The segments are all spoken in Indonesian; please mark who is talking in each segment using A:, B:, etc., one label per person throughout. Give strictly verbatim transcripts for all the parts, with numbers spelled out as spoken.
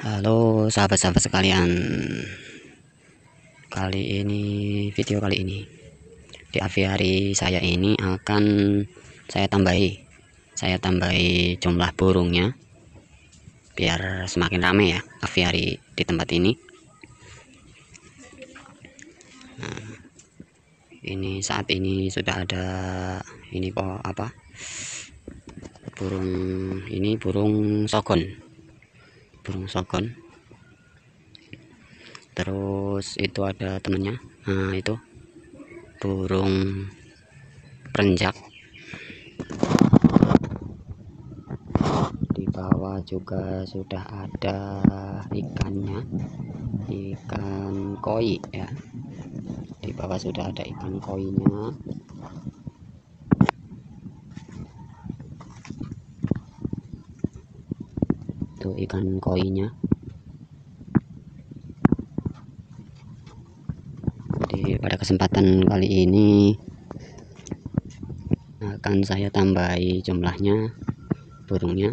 A: Halo sahabat-sahabat sekalian, kali ini video kali ini di aviari saya ini akan saya tambahi saya tambahi jumlah burungnya biar semakin ramai ya aviari di tempat ini. Nah, ini saat ini sudah ada ini po apa burung ini burung sogon burung sogon terus itu ada temennya. Nah, itu burung perenjak. Di bawah juga sudah ada ikannya, ikan koi ya. Di bawah sudah ada ikan koinya. Itu ikan koinya. Jadi pada kesempatan kali ini akan saya tambahi jumlahnya burungnya.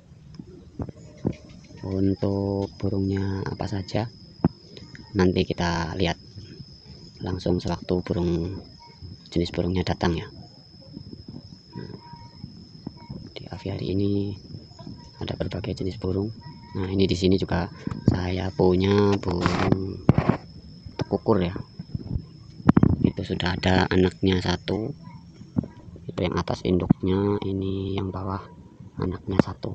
A: Untuk burungnya apa saja nanti kita lihat langsung sewaktu burung jenis burungnya datang ya. Nah, di aviari ini ada berbagai jenis burung. Nah, ini di sini juga saya punya burung tekukur ya. Itu sudah ada anaknya satu. Itu yang atas induknya, ini yang bawah anaknya satu.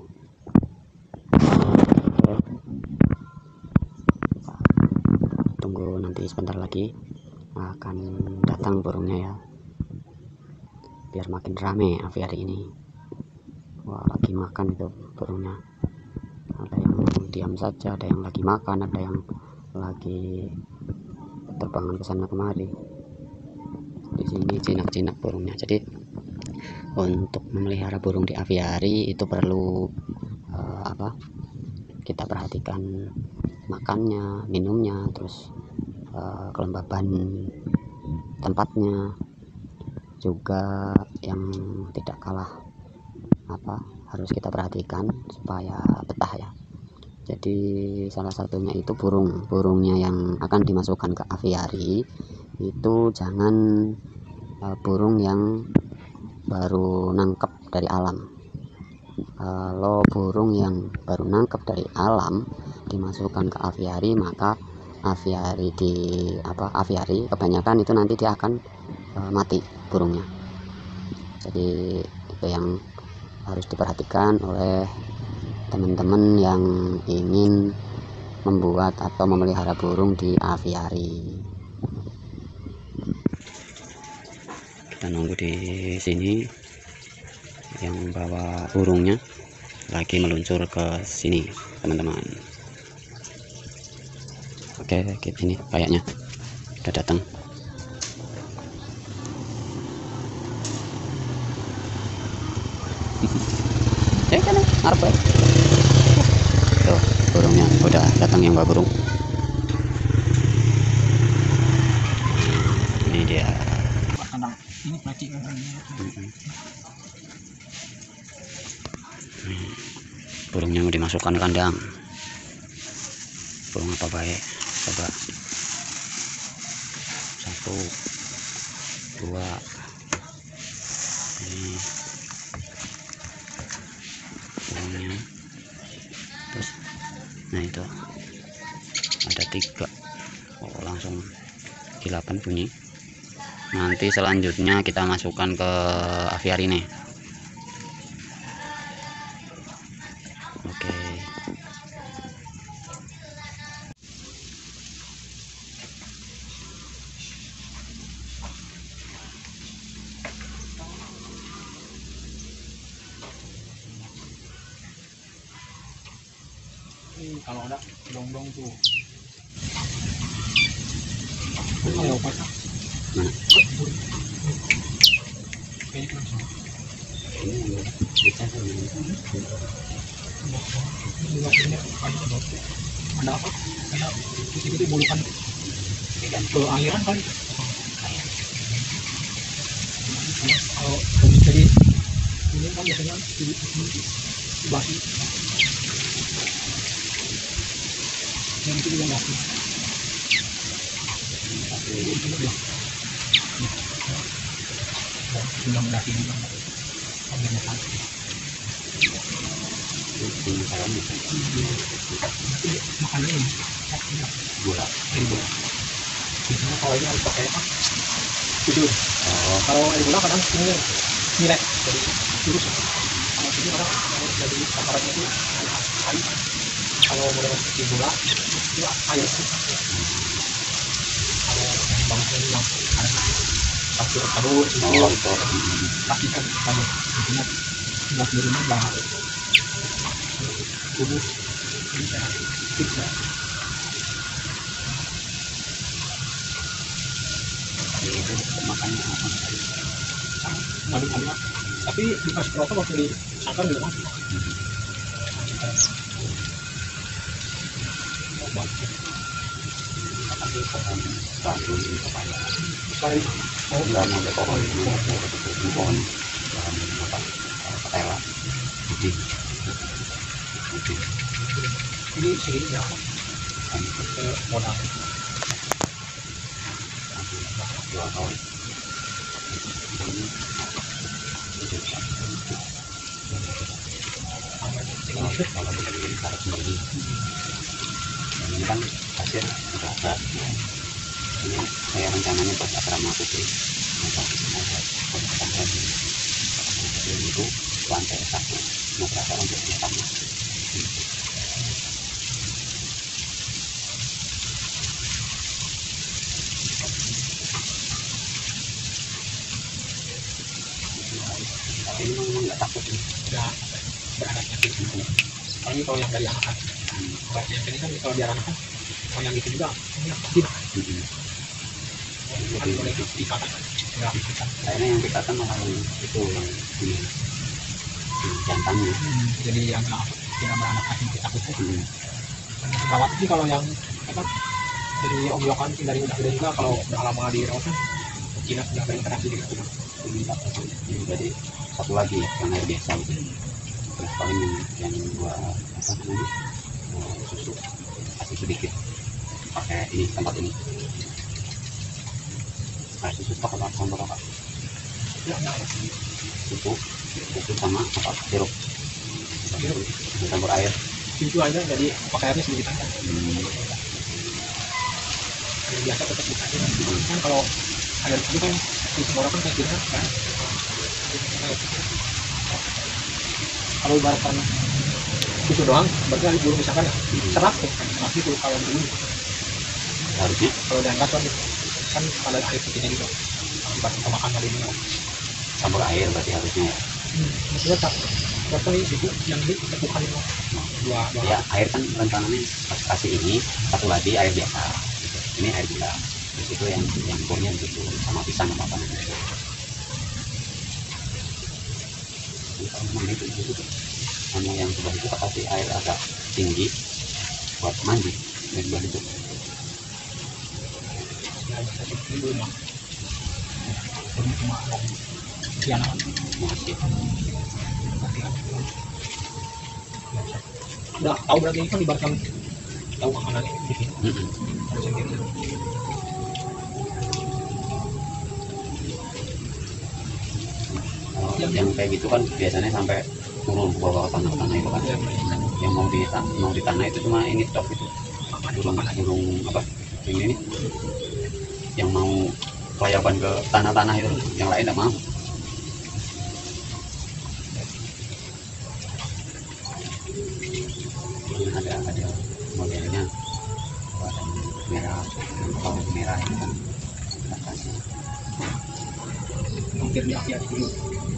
A: Tunggu nanti sebentar lagi akan datang burungnya ya, biar makin rame aviari ini. Wah, lagi makan itu burungnya. Ada yang diam saja, ada yang lagi makan, ada yang lagi terbangan ke sana kemari. Di sini jinak-jinak burungnya. Jadi untuk memelihara burung di aviari itu perlu uh, apa? Kita perhatikan makannya, minumnya, terus uh, kelembaban tempatnya juga yang tidak kalah apa harus kita perhatikan supaya betah ya. Jadi salah satunya itu burung burungnya yang akan dimasukkan ke aviari itu jangan uh, burung yang baru nangkep dari alam. Kalau burung yang baru nangkep dari alam dimasukkan ke aviari, maka aviari di apa aviari kebanyakan itu nanti dia akan uh, mati burungnya. Jadi itu yang harus diperhatikan oleh teman-teman yang ingin membuat atau memelihara burung di aviari. Kita nunggu di sini, yang bawa burungnya lagi meluncur ke sini teman-teman. Oke, ini kayaknya udah datang. Ya kan, apa? Tuh, burungnya udah datang yang bawa burung. Ini dia.
B: Ini plastik.
A: Burungnya mau dimasukkan ke kandang. Burung apa baik? Coba. Satu, dua. Ini burungnya. Terus, nah itu ada tiga. Oh, langsung kilapan bunyi. Nanti selanjutnya kita masukkan ke aviari nih. Oke.
B: Ini kalau ada dong-dong tuh. Ayo, Pak.
A: Mana?
B: Ada apa? Ada itu bulukan ke aliran kali. Kalau jadi ini kan biasanya di basi. Yang itu juga daki. Itu dia. Sudah mendaki juga. Ambilnya kan.
A: Ini saya nih
B: Makannya ini.
A: gula.
B: Air gula. Biasanya kalau ini harus pakai apa? Tidur.
A: Oh,
B: Kalau air gula kadang ini nilai jadi virus. Kalau ini orang harus jadi sasarannya itu air. Kalau model seperti gula itu air. Kalau bangsa ini yang ada pasir tahu itu
A: oh itu.
B: pasti kan kamu intinya nggak di rumah nggak tubuh bisa bisa
A: Itu makannya apa tadi?
B: madu madu tapi dikasih protokol waktu disangkan di rumah
A: Tapi pohon bambu ini pepaya.
B: sekali oh
A: Enggak ada pohon ini, ada pohon bahan apa? Ketela. Putih. Putih.
B: ini segini berapa ke modal
A: Dua tahun.
B: segini itu
A: Kalau kita bikin karet sendiri, ini kan hasil udah ada. Ini saya rencananya buat asrama putri. Itu lantai satu, mau berasa untuk pertama. Tapi ini memang nggak takut ini.
B: udah beranaknya gitu apalagi kalau yang dari anak-anak kalau yang ini kan kalau di anak-anak kalau yang gitu juga ini tidak kan boleh dikatakan nggak dikatakan
A: Kayaknya yang kita kan malah yang itu yang ini yang jantannya.
B: Hmm, jadi yang nggak tidak beranak asing kita takut
A: Hmm.
B: gawat sih kalau yang apa dari obyokan sih dari udah juga kalau udah lama di rawat kan Cina sudah berinteraksi dengan kita
A: Ini tak tahu. Ini jadi satu lagi ya yang air biasa gitu. Terus paling yang yang gua apa namanya eh, susu kasih sedikit pakai ini tempat ini. Kasih susu pakai apa sama apa?
B: ya nggak ada
A: Susu susu sama apa sirup.
B: Sirup.
A: Campur air.
B: itu aja jadi pakai airnya sedikit aja
A: Hmm.
B: air biasa tetap bisa aja kan kalau air itu kan di semua orang kan kayak gini kan kalau ibaratkan susu doang berarti air belum misalkan ya serat tuh serat itu kalau dulu
A: Harusnya
B: kalau diangkat kan kan ada air putihnya juga ibarat kita makan kali ini
A: campur air berarti harusnya ya.
B: maksudnya tak berarti itu yang ditemukan itu dua dua
A: Ya air kan rencananya pas kasih ini satu lagi air biasa. Gitu. Ini air gula. Terus itu yang yang kurnya gitu sama pisang apa apa nanti. Jadi kalau memang itu itu tuh sama yang sebelah itu tak kasih air agak tinggi buat mandi dari bawah itu.
B: ya bisa seperti itu mah belum cuma sekian aja
A: Masih.
B: udah tahu berarti ini kan ibaratkan tahu makanan di sini
A: Mm-mm.
B: harus sendiri
A: Kalau yang kayak gitu kan biasanya sampai turun ke bawah ke tanah ke tanah itu kan. Yang mau di mau di tanah itu cuma ini top itu. burung burung apa ini nih yang mau kelayapan ke tanah-tanah itu, yang lain tidak mau. Ini ada ada modelnya warna merah, kalau merah itu kan kita kasih
B: hampir di akhir dulu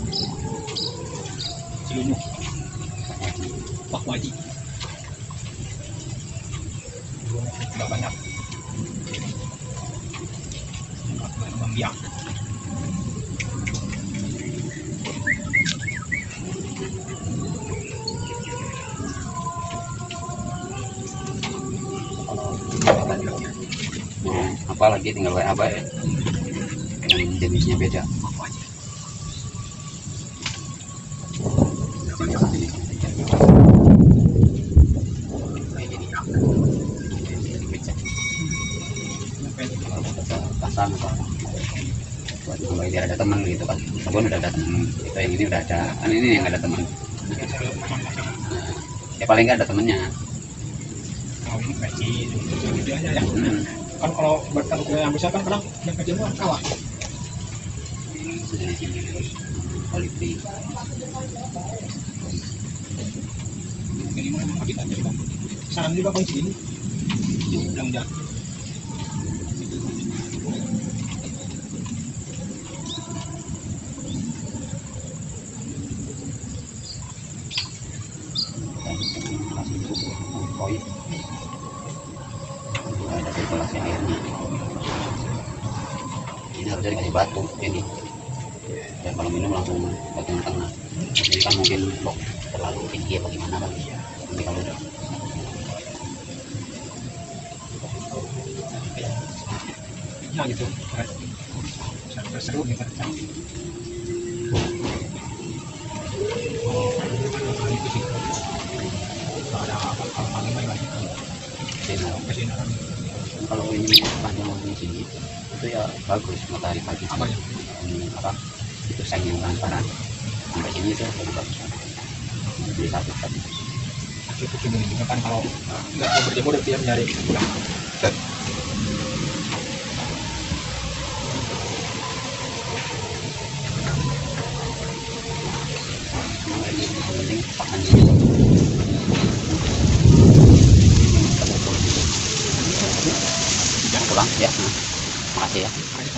B: cilunuk pak wajib nggak banyak nggak banyak biang
A: mau apa lagi tinggal W A apa ya yang jenisnya beda. Jenis ini kayak gini. udah ada, kan ini yang ada teman. Nah, ya paling nggak ada temennya.
B: Kalau ini kecil, gitu aja ya.
A: Hmm.
B: Kan kalau buat kan ukuran yang besar kan kadang yang kecil mah kalah.
A: Sudah di sini terus kolibri.
B: Ini mah memang habitatnya juga. Saran juga paling segini. Bilang jangan.
A: Koi ada sirkulasi airnya, ini harusnya dikasih batu ini, dan kalau minum langsung batu yang tengah. Ini kan mungkin blok terlalu tinggi apa gimana kan, tapi kalau udah
B: Ya gitu. Seru nih kan. Itu sih. Kalau ada hal-hal lain lagi
A: sinar.
B: kesinaran.
A: Kalau ini panjang di sini itu ya bagus matahari pagi.
B: Apa ya?
A: Hmm, apa itu seng yang transparan sampai sini itu lebih bagus. Jadi satu tadi.
B: Itu cuma juga kan kalau nggak mau berjemur dia mencari pulang.
A: Penting pakan dulu. Pulang ya. Nah, makasih ya.